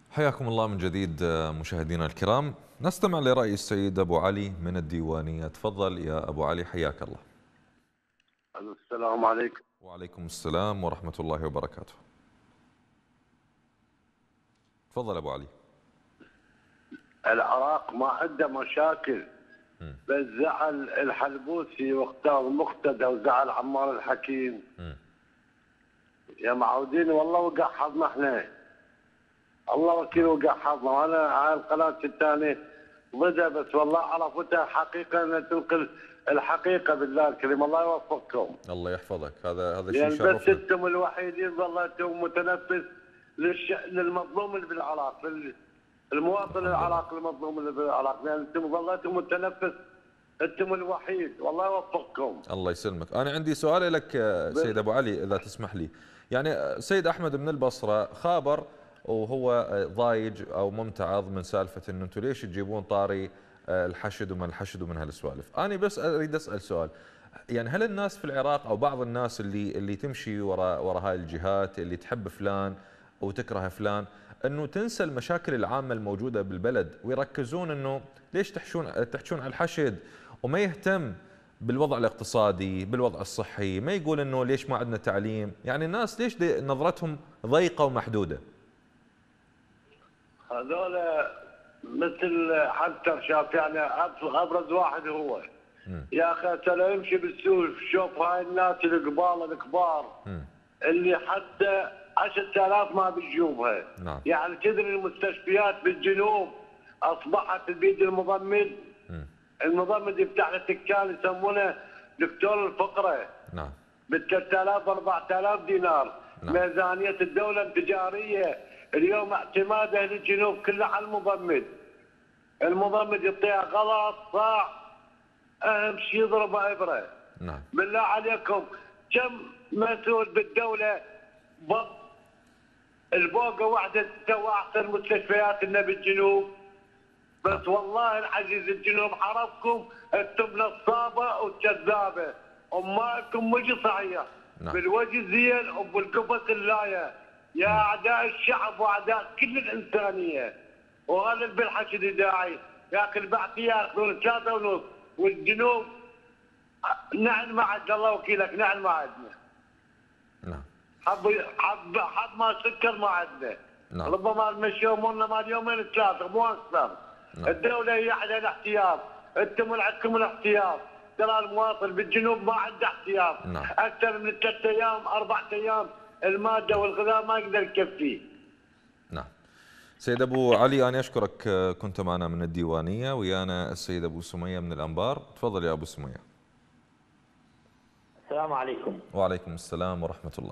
Speaker 1: حياكم الله من جديد مشاهدينا الكرام. نستمع لرأي السيد أبو علي من الديوانية. تفضل يا أبو علي، حياك الله.
Speaker 17: السلام عليكم.
Speaker 1: وعليكم السلام ورحمة الله وبركاته. تفضل أبو علي.
Speaker 17: العراق ما عنده مشاكل، بس زعل الحلبوسي واختار مقتدى وزعل عمار الحكيم. م. يا معودين والله وقع حظنا احنا، الله وكيل وقع حظنا. وانا على القناه الثانيه ضدها، بس والله عرفتها حقيقه ان تنقل الحقيقه بالله الكريم. الله يوفقكم.
Speaker 1: الله يحفظك. هذا هذا شيء
Speaker 17: يعني
Speaker 1: شرفنا.
Speaker 17: بس انتم الوحيدين ظليتم متنفس للش... للمظلوم اللي بالعراق، لل... المواطن العراقي المظلوم اللي بالعراق، يعني انتم ظليتم متنفس، انتم الوحيد. والله يوفقكم.
Speaker 1: الله يسلمك. انا عندي سؤال لك سيد ابو علي اذا تسمح لي. يعني سيد احمد من البصره خابر وهو ضايج او ممتعض من سالفه انه انتم ليش تجيبون طاري الحشد وما الحشد ومن هالسوالف. انا بس اريد اسال سؤال، يعني هل الناس في العراق او بعض الناس اللي اللي تمشي وراء وراء هاي الجهات اللي تحب فلان وتكره فلان، انه تنسى المشاكل العامه الموجوده بالبلد ويركزون انه ليش تحشون تحشون على الحشد وما يهتم بالوضع الاقتصادي، بالوضع الصحي، ما يقول انه ليش ما عندنا تعليم؟ يعني الناس ليش نظرتهم ضيقه ومحدوده؟
Speaker 17: هذول مثل حتى شاف، يعني ابرز واحد هو م. يا اخي ترى يمشي بالسوق شوف هاي الناس القبال الكبار م. اللي حتى عشرة آلاف ما بيجوبها. نعم. يعني تدري المستشفيات بالجنوب اصبحت بيد المضمد. م. المضمد يفتح له دكان يسمونه دكتور الفقره. نعم. ب ثلاثة آلاف أربعة آلاف دينار. نعم. ميزانيه الدوله التجاريه اليوم اعتماده للجنوب كله على المضمد. المضمد يعطيها غلط صح، اهم شيء يضرب ابره. نعم. بالله عليكم كم مسؤول بالدوله ضد البوقه واحده تسوى احسن مستشفيات لنا بالجنوب، بس والله العزيز الجنوب حرفكم انتم نصابه وكذابه وما لكم وجه صحيح. نعم. بالوجه زين وبالقفص اللايه يا اعداء الشعب واعداء كل الانسانيه. وهذا اللي بالحشد داعي يا اخي البعثيه ياخذون ثلاثه ونص والجنوب نحن ما عندنا الله وكيلك نحن ما عندنا.
Speaker 1: نعم.
Speaker 17: حظ حظ حظ ما سكر ما عندنا. نعم. ربما نمشي امورنا مال يومين ثلاثه مو اكثر. نعم. الدوله هي على الاحتياط، انتم عندكم الاحتياط، ترى المواطن بالجنوب ما عنده احتياط. نعم. اكثر من ثلاث ايام اربع ايام الماده والغذاء ما يقدر يكفيه.
Speaker 1: نعم. سيد ابو علي انا اشكرك، كنت معنا من الديوانيه ويانا السيد ابو سميه من الانبار. تفضل يا ابو سميه.
Speaker 18: السلام عليكم.
Speaker 1: وعليكم السلام ورحمه الله.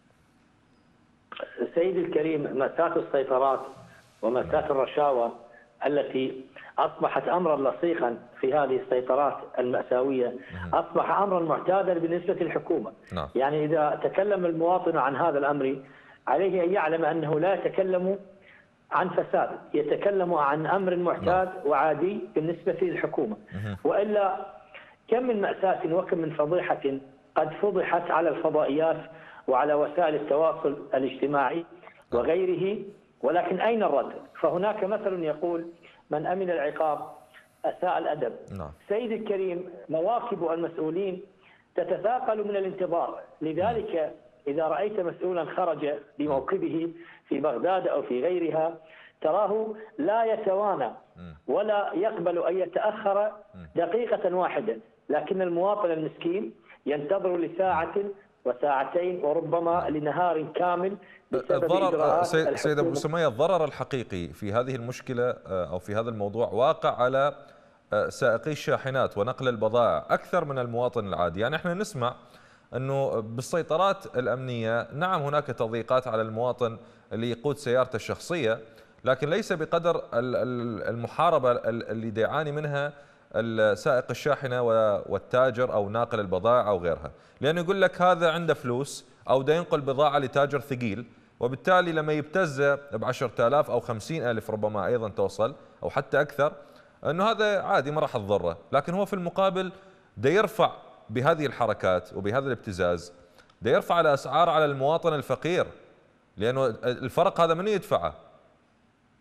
Speaker 18: سيدي الكريم، مأساة السيطرات ومأساة الرشاوى التي أصبحت أمرا لصيقا في هذه السيطرات المأساوية أصبح أمرا معتادا بالنسبة للحكومة. نعم. يعني إذا تكلم المواطن عن هذا الأمر عليه أن يعلم أنه لا يتكلم عن فساد، يتكلم عن أمر معتاد نعم. وعادي بالنسبة للحكومة. وإلا كم من مأساة وكم من فضيحة قد فضحت على الفضائيات وعلى وسائل التواصل الاجتماعي وغيره، ولكن أين الرد؟ فهناك مثل يقول من أمن العقاب أساء الأدب. نعم. سيدي الكريم، مواكب المسؤولين تتثاقل من الانتظار، لذلك إذا رأيت مسؤولا خرج بموكبه في بغداد أو في غيرها تراه لا يتوانى ولا يقبل أن يتأخر دقيقة واحدة، لكن المواطن المسكين ينتظر لساعة وساعتين وربما لنهار كامل بسبب
Speaker 1: الضرر. سيد, سيد ابو سميه، الضرر الحقيقي في هذه المشكله او في هذا الموضوع واقع على سائقي الشاحنات ونقل البضائع اكثر من المواطن العادي. يعني احنا نسمع انه بالسيطرات الامنيه نعم هناك تضييقات على المواطن اللي يقود سيارته الشخصيه، لكن ليس بقدر المحاربه اللي يعاني منها السائق الشاحنه والتاجر او ناقل البضائع او غيرها، لانه يقول لك هذا عنده فلوس او ده ينقل بضاعه لتاجر ثقيل، وبالتالي لما يبتزه ب عشرة آلاف او خمسين ألف ربما ايضا توصل او حتى اكثر، انه هذا عادي ما راح تضره، لكن هو في المقابل ده يرفع بهذه الحركات وبهذا الابتزاز ده يرفع الاسعار على المواطن الفقير، لانه الفرق هذا من يدفعه؟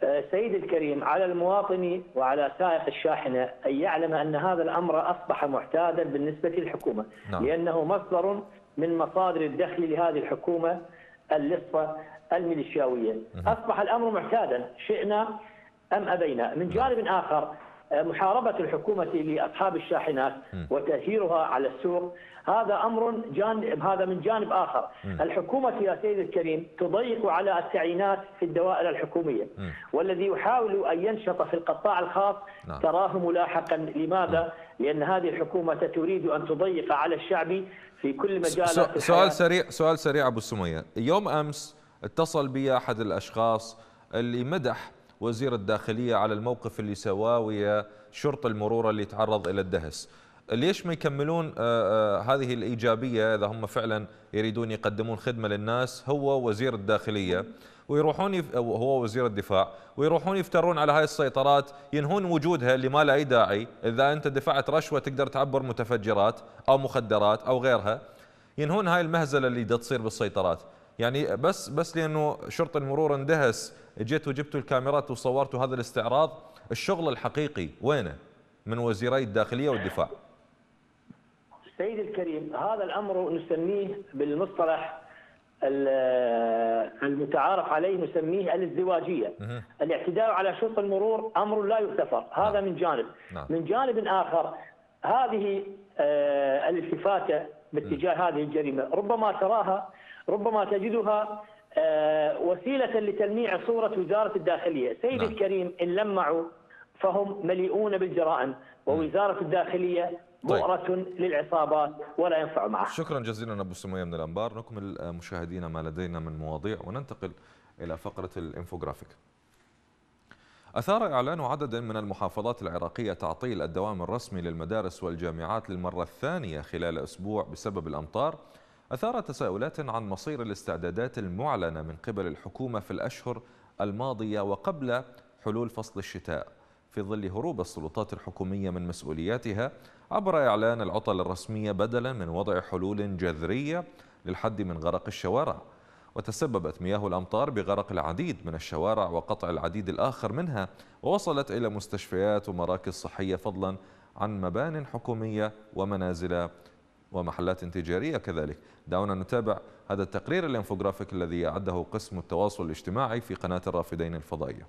Speaker 18: سيد الكريم، على المواطن وعلى سائق الشاحنة أن يعلم أن هذا الأمر أصبح معتادا بالنسبة للحكومة. نعم. لأنه مصدر من مصادر الدخل لهذه الحكومة اللصة الميليشياوية. أصبح الأمر معتادا شئنا أم أبينا. من جانب آخر، محاربة الحكومة لأصحاب الشاحنات وتأثيرها على السوق هذا أمر جانب، هذا من جانب آخر. الحكومة يا سيد الكريم تضيق على التعيينات في الدوائر الحكومية، والذي يحاول أن ينشط في القطاع الخاص تراه ملاحقا. لماذا؟ لأن هذه الحكومة تريد أن تضيق على الشعب في كل مجالات.
Speaker 1: سؤال سريع سؤال سريع أبو سمية. يوم أمس اتصل بي أحد الأشخاص اللي مدح وزير الداخلية على الموقف اللي سواه ويا شرط المرور اللي تعرض إلى الدهس. ليش ما يكملون آآ آآ هذه الإيجابية إذا هم فعلا يريدون يقدمون خدمة للناس، هو وزير الداخلية ويروحون هو وزير الدفاع ويروحون يفترون على هاي السيطرات، ينهون وجودها اللي ما له أي داعي. إذا أنت دفعت رشوة تقدر تعبر متفجرات أو مخدرات أو غيرها، ينهون هاي المهزلة اللي دا تصير بالسيطرات. يعني بس بس لأنه شرط المرور اندهس جيت وجبتوا الكاميرات وصورتوا هذا الاستعراض، الشغل الحقيقي وينه من وزيري الداخلية والدفاع؟
Speaker 18: سيد الكريم، هذا الأمر نسميه بالمصطلح المتعارف عليه نسميه الازدواجية. الاعتداء على شرط المرور أمر لا يغتفر، هذا من جانب. من جانب آخر، هذه الالتفاتة باتجاه هذه الجريمة ربما تراها ربما تجدها وسيلة لتلميع صورة وزارة الداخلية. سيد نعم. الكريم، إن لمعوا فهم مليئون بالجرائم، ووزارة الداخلية بؤرة طيب. للعصابات ولا ينفع معها.
Speaker 1: شكرا جزيلا أبو سمية من الأنبار. نكمل مشاهدينا ما لدينا من مواضيع وننتقل إلى فقرة الإنفوغرافيك. أثار إعلان عدد من المحافظات العراقية تعطيل الدوام الرسمي للمدارس والجامعات للمرة الثانية خلال أسبوع بسبب الأمطار، أثار تساؤلات عن مصير الاستعدادات المعلنة من قبل الحكومة في الأشهر الماضية وقبل حلول فصل الشتاء، في ظل هروب السلطات الحكومية من مسؤولياتها عبر إعلان العطل الرسمية بدلا من وضع حلول جذرية للحد من غرق الشوارع. وتسببت مياه الأمطار بغرق العديد من الشوارع وقطع العديد الآخر منها، ووصلت إلى مستشفيات ومراكز صحية، فضلا عن مبان حكومية ومنازل ومحلات تجارية كذلك. دعونا نتابع هذا التقرير الانفوغرافيك الذي أعده قسم التواصل الاجتماعي في قناة الرافدين الفضائية.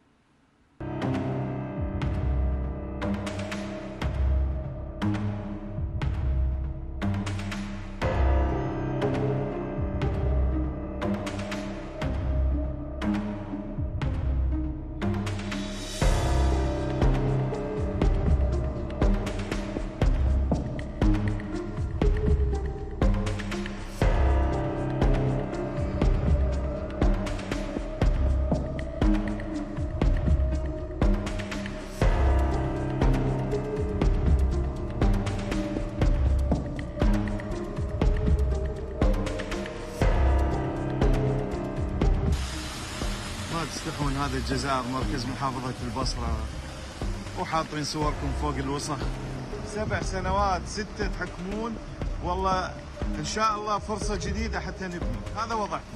Speaker 6: تستحون هذا الجزائر مركز محافظة البصرة وحاطين صوركم فوق الوسخ. سبع سنوات ستة تحكمون، والله إن شاء الله فرصة جديدة حتى نبني. هذا وضعكم.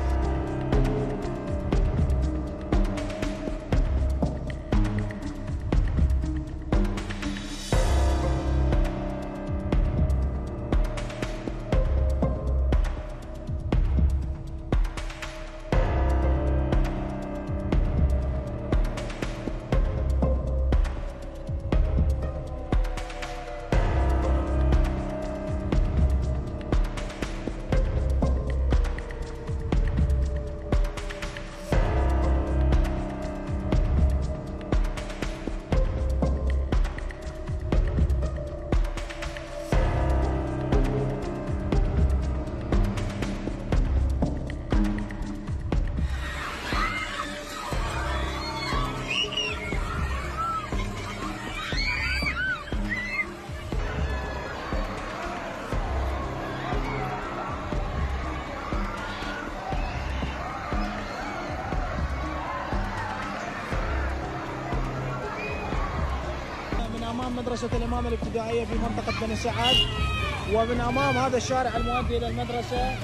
Speaker 19: أمام مدرسة الإمام الابتدائية في منطقة بني سعد، ومن أمام هذا الشارع المؤدي إلى المدرسة.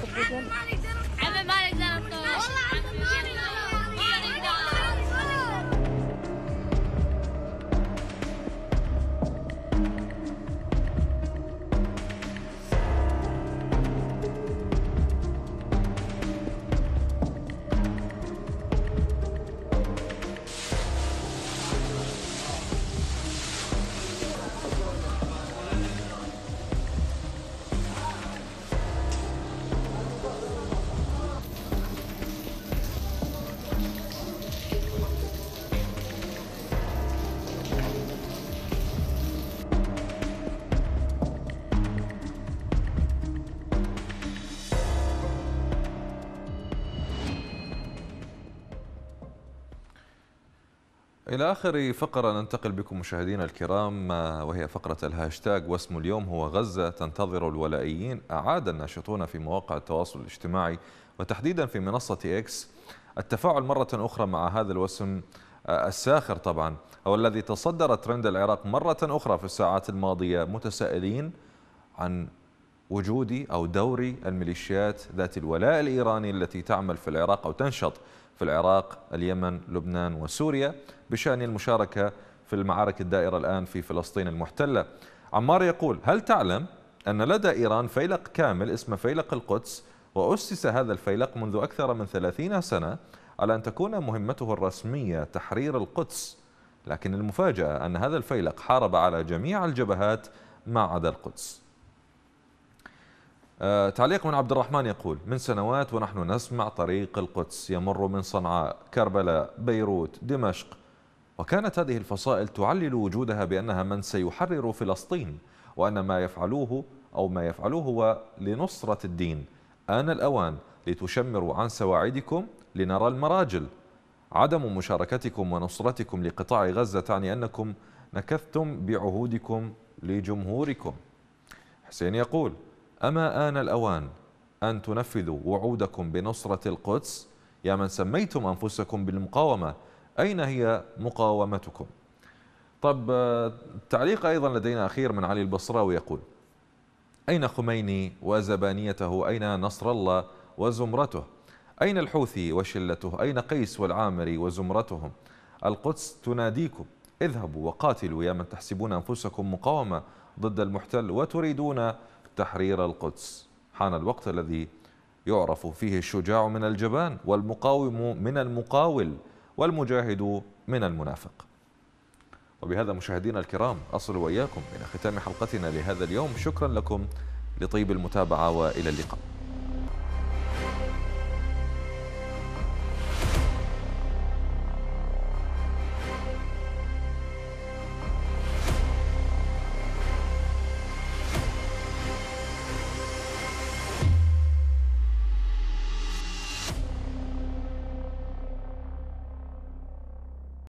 Speaker 1: إلى آخر فقرة ننتقل بكم مشاهدينا الكرام، وهي فقرة الهاشتاج، واسم اليوم هو غزة تنتظر الولائيين. أعاد الناشطون في مواقع التواصل الاجتماعي وتحديدا في منصة إكس التفاعل مرة أخرى مع هذا الوسم الساخر طبعا، أو الذي تصدر ترند العراق مرة أخرى في الساعات الماضية، متسائلين عن وجود أو دور الميليشيات ذات الولاء الإيراني التي تعمل في العراق أو تنشط في العراق، اليمن، لبنان وسوريا بشأن المشاركة في المعارك الدائرة الآن في فلسطين المحتلة. عمار يقول: هل تعلم أن لدى إيران فيلق كامل اسمه فيلق القدس، وأسس هذا الفيلق منذ أكثر من ثلاثين سنة على أن تكون مهمته الرسمية تحرير القدس، لكن المفاجأة أن هذا الفيلق حارب على جميع الجبهات ما عدا القدس. آه تعليق من عبد الرحمن يقول: من سنوات ونحن نسمع طريق القدس يمر من صنعاء، كربلاء، بيروت، دمشق، وكانت هذه الفصائل تعلل وجودها بأنها من سيحرر فلسطين، وأن ما يفعلوه أو ما يفعلوه هو لنصرة الدين. آن الأوان لتشمروا عن سواعدكم لنرى المراجل. عدم مشاركتكم ونصرتكم لقطاع غزة تعني أنكم نكثتم بعهودكم لجمهوركم. حسين يقول: أما آن الأوان أن تنفذوا وعودكم بنصرة القدس يا من سميتم أنفسكم بالمقاومة، أين هي مقاومتكم؟ طب تعليق أيضا لدينا أخير من علي البصراوي يقول: أين خميني وزبانيته؟ أين نصر الله وزمرته؟ أين الحوثي وشلته؟ أين قيس والعامري وزمرتهم؟ القدس تناديكم: اذهبوا وقاتلوا يا من تحسبون أنفسكم مقاومة ضد المحتل وتريدون تحرير القدس. حان الوقت الذي يعرف فيه الشجاع من الجبان، والمقاوم من المقاول، والمجاهد من المنافق. وبهذا مشاهدينا الكرام أصل وإياكم إلى ختام حلقتنا لهذا اليوم. شكرا لكم لطيب المتابعة وإلى اللقاء.